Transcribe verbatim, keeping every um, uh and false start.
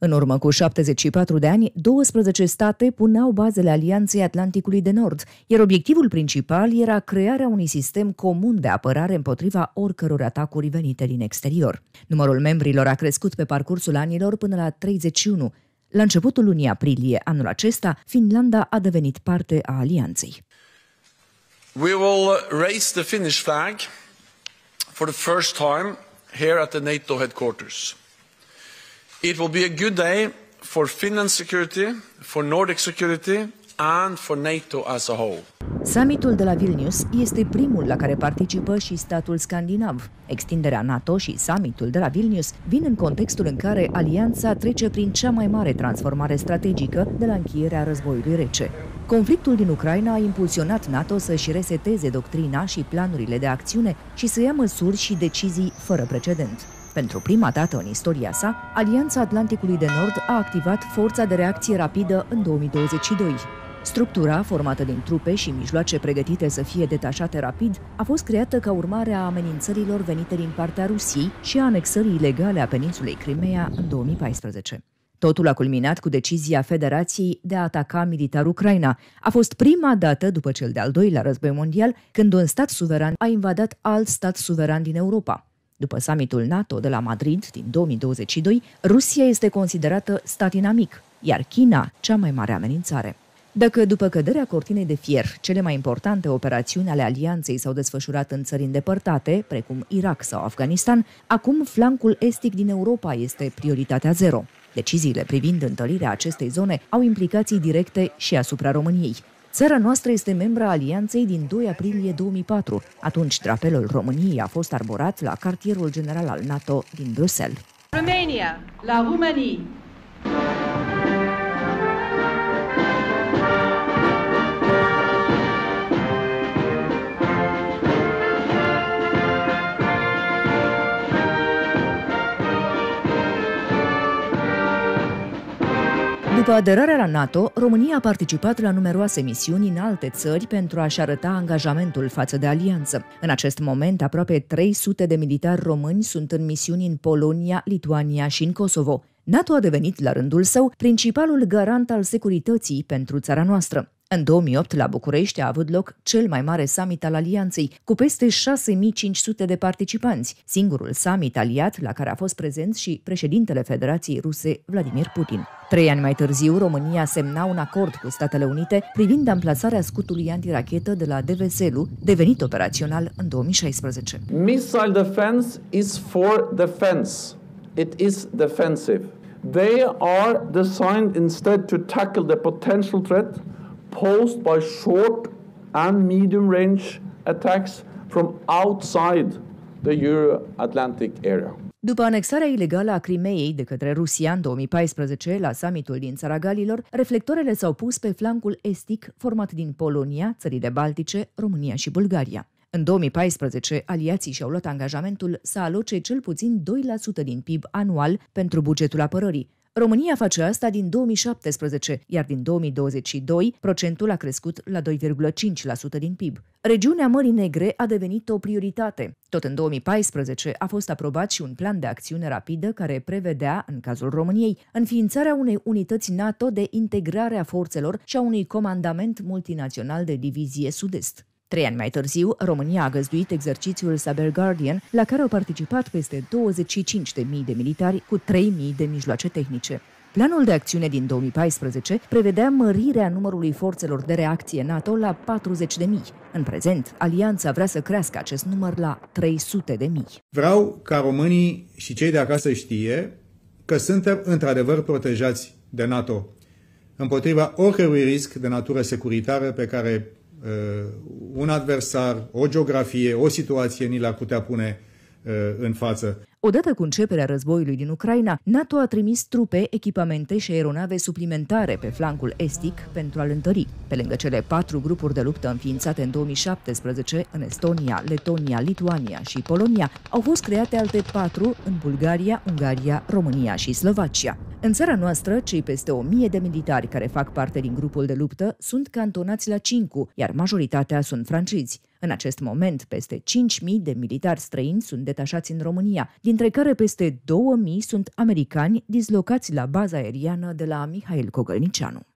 În urmă cu șaptezeci și patru de ani, douăsprezece state puneau bazele Alianței Atlanticului de Nord, iar obiectivul principal era crearea unui sistem comun de apărare împotriva oricăror atacuri venite din exterior. Numărul membrilor a crescut pe parcursul anilor până la treizeci și unu. La începutul lunii aprilie anul acesta, Finlanda a devenit parte a alianței. We will raise the Finnish flag for the first time here at the NATO headquarters. It will be a good day for Finland's security, for Nordic security and for NATO as a whole. Summitul de la Vilnius este primul la care participă și statul scandinav. Extinderea NATO și summitul de la Vilnius vin în contextul în care alianța trece prin cea mai mare transformare strategică de la încheierea războiului rece. Conflictul din Ucraina a impulsionat NATO să-și reseteze doctrina și planurile de acțiune și să ia măsuri și decizii fără precedent. Pentru prima dată în istoria sa, Alianța Atlanticului de Nord a activat forța de reacție rapidă în două mii douăzeci și doi. Structura, formată din trupe și mijloace pregătite să fie detașate rapid, a fost creată ca urmare a amenințărilor venite din partea Rusiei și a anexării ilegale a peninsulei Crimea în două mii paisprezece. Totul a culminat cu decizia Federației de a ataca militar Ucraina. A fost prima dată după cel de-al doilea război mondial când un stat suveran a invadat alt stat suveran din Europa. După summitul NATO de la Madrid din două mii douăzeci și doi, Rusia este considerată stat inamic, iar China cea mai mare amenințare. Dacă după căderea cortinei de fier, cele mai importante operațiuni ale alianței s-au desfășurat în țări îndepărtate, precum Irak sau Afganistan, acum flancul estic din Europa este prioritatea zero. Deciziile privind întărirea acestei zone au implicații directe și asupra României. Țara noastră este membra alianței din doi aprilie două mii patru. Atunci drapelul României a fost arborat la cartierul general al NATO din Bruxelles. Romania, la România. După aderarea la NATO, România a participat la numeroase misiuni în alte țări pentru a-și arăta angajamentul față de alianță. În acest moment, aproape trei sute de militari români sunt în misiuni în Polonia, Lituania și în Kosovo. NATO a devenit, la rândul său, principalul garant al securității pentru țara noastră. În două mii opt, la București, a avut loc cel mai mare summit al alianței, cu peste șase mii cinci sute de participanți, singurul summit aliat la care a fost prezent și președintele Federației Ruse, Vladimir Putin. Trei ani mai târziu, România semna un acord cu Statele Unite privind amplasarea scutului antirachetă de la Deveselu, devenit operațional în două mii șaisprezece. Missile defense is for defense. It is defensive. They are designed instead to tackle the potential threat posed by short and medium-range attacks from outside the Euro-Atlantic area. După anexarea ilegală a Crimeei de către Rusia în două mii paisprezece, la summitul din Țara Galilor, reflectoarele s-au pus pe flancul estic format din Polonia, țările Baltice, România și Bulgaria. În două mii paisprezece, aliații și-au luat angajamentul să aloce cel puțin doi la sută din P I B anual pentru bugetul apărării. România face asta din două mii șaptesprezece, iar din două mii douăzeci și doi procentul a crescut la doi virgulă cinci la sută din P I B. Regiunea Mării Negre a devenit o prioritate. Tot în două mii paisprezece a fost aprobat și un plan de acțiune rapidă care prevedea, în cazul României, înființarea unei unități NATO de integrare a forțelor și a unui comandament multinațional de divizie sud-est. Trei ani mai târziu, România a găzduit exercițiul Cyber Guardian, la care au participat peste douăzeci și cinci de mii de militari cu trei mii de mijloace tehnice. Planul de acțiune din două mii paisprezece prevedea mărirea numărului forțelor de reacție NATO la patruzeci de mii. În prezent, alianța vrea să crească acest număr la trei sute de mii. Vreau ca românii și cei de acasă știe că suntem într-adevăr protejați de NATO împotriva oricărui risc de natură securitară pe care un adversar, o geografie, o situație ni l-ar putea pune uh, în față. Odată cu începerea războiului din Ucraina, NATO a trimis trupe, echipamente și aeronave suplimentare pe flancul estic pentru a-l întări. Pe lângă cele patru grupuri de luptă înființate în două mii șaptesprezece în Estonia, Letonia, Lituania și Polonia, au fost create alte patru în Bulgaria, Ungaria, România și Slovacia. În țara noastră, cei peste o mie de militari care fac parte din grupul de luptă sunt cantonați la Cincu, iar majoritatea sunt francezi. În acest moment, peste cinci mii de militari străini sunt detașați în România, dintre care peste două mii sunt americani dislocați la baza aeriană de la Mihail Cogălnicianu.